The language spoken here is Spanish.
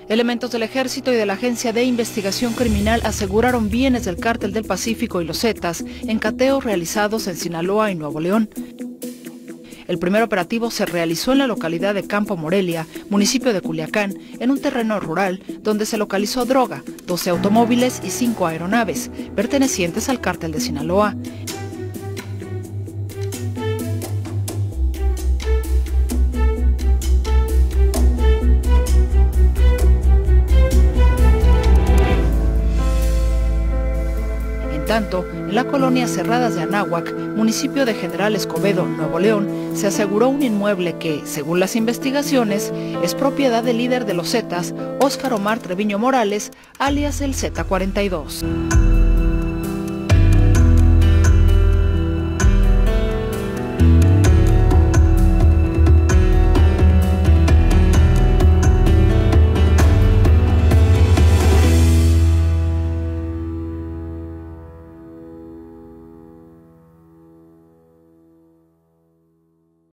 Elementos del Ejército y de la Agencia de Investigación Criminal aseguraron bienes del Cártel del Pacífico y los Zetas en cateos realizados en Sinaloa y Nuevo León. El primer operativo se realizó en la localidad de Campo Morelia, municipio de Culiacán, en un terreno rural donde se localizó droga, 12 automóviles y 5 aeronaves, pertenecientes al Cártel de Sinaloa. Tanto, en la colonia Cerradas de Anáhuac, municipio de General Escobedo, Nuevo León, se aseguró un inmueble que, según las investigaciones, es propiedad del líder de los Zetas, Óscar Omar Treviño Morales, alias el Z42.